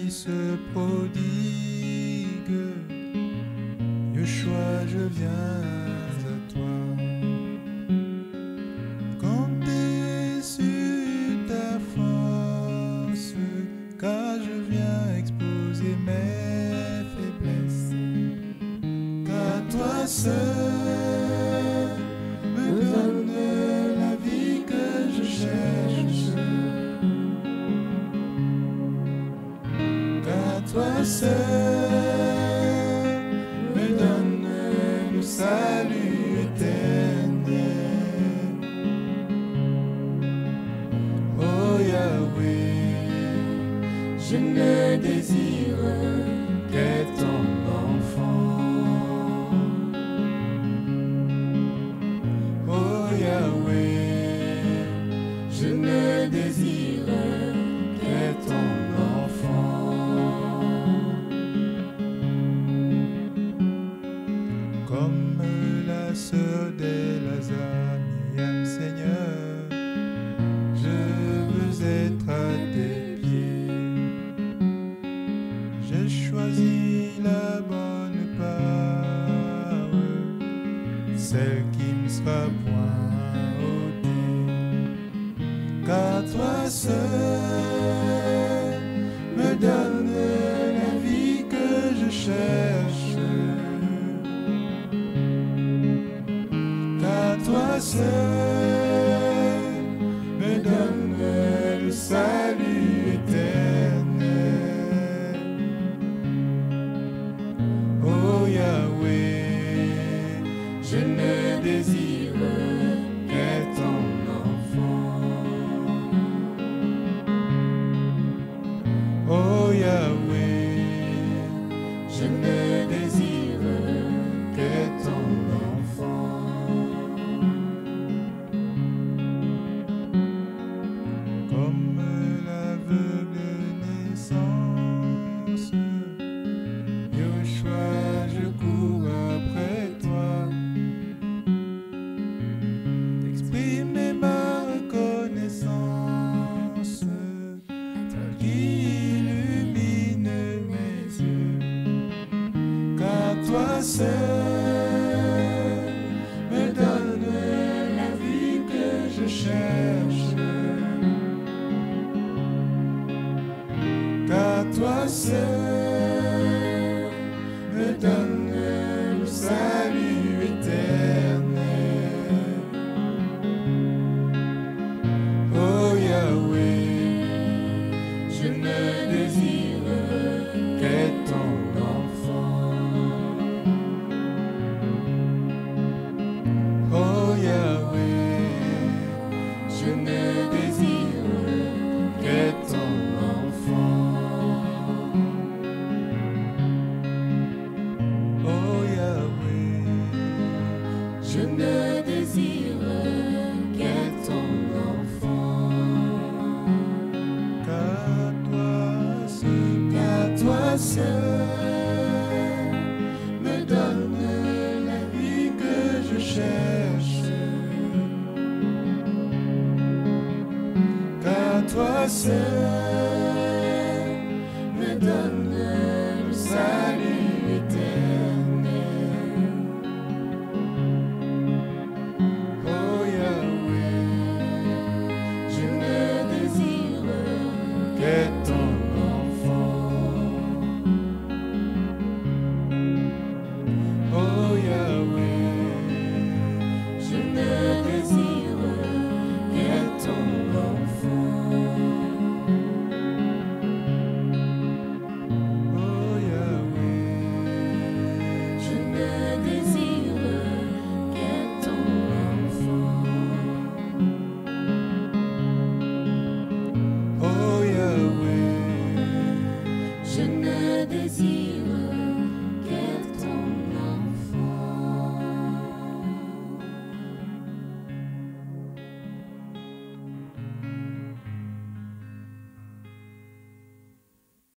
Fils prodigue, Yeshua, je viens à toi. Comptez sur ta force, car je viens exposer mes faiblesses. Car toi seul me donne la vie que je cherche. Car toi seul me donne le salut éternel. Oh Yahweh, je ne désire qu'être ton enfant. Oh Yahweh, je ne désire qu'être ton enfant. Comme la sœur d'Elazar, Myriam, Seigneur, je veux être à tes pieds. J'ai choisi la bonne part, celle qui me sera point ôtée. Car toi seul me donne la vie que je cherche. Car toi seul me donne le salut éternel. Oh Yahweh, je ne désire qu'être ton enfant. Oh Yahweh, je ne désire qu'être ton enfant. Comme l'aveugle naissance, Yeshua, je cours après toi. Exprimer ma reconnaissance, toi qui illumine mes yeux. Car toi seul me donne la vie que je cherche. Car toi seul me donne le salut éternel. Oh Yahweh, je ne désire qu'être ton enfant. Oh Yahweh, je ne désire qu'être ton enfant. Oh Yahweh, je ne désire qu'être ton enfant. Car toi seul me donne la vie que je cherche. Car toi seul me donne le salut.